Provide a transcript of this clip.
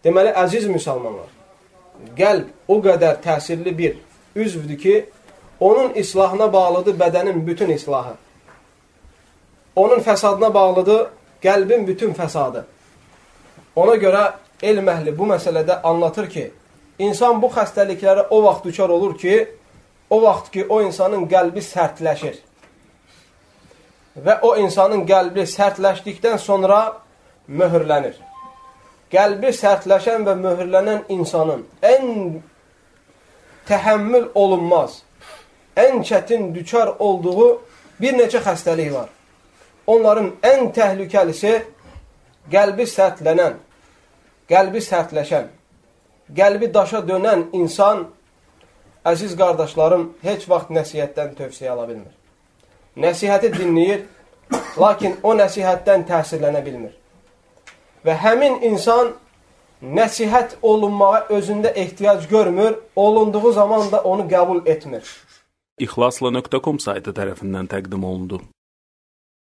Deməli, əziz müsəlmanlar, qəlb o qədər təsirli bir üzvdür ki, onun islahına bağlıdır bədənin bütün islahı. Onun fəsadına bağlıdır qəlbin bütün fəsadı. Ona görə elm əhli bu məsələdə anlatır ki, insan bu xəstəliklərə o vaxt düçar olur ki, o vaxt ki, o insanın qəlbi sərtləşir. Və o insanın qəlbi sərtləşdikdən sonra möhürlənir. Qəlbi sərtləşən və möhürlənən insanın ən təhəmmül olunmaz, ən çətin düçar olduğu bir neçə xəstəlik var. Onların ən təhlükəlisi qəlbi sərtlənən, qəlbi sərtləşən, qəlbi daşa dönən insan, əziz qardaşlarım, heç vaxt nəsihətdən tövsiyə ala bilmir. Nəsihəti dinləyir, lakin o nəsihətdən təsirlənə bilmir. Və həmin insan nəsihət olunmağa özündə ehtiyac görmür, olunduğu zaman da onu qəbul etmir. İxlasla.com saytı tərəfindən təqdim olundu.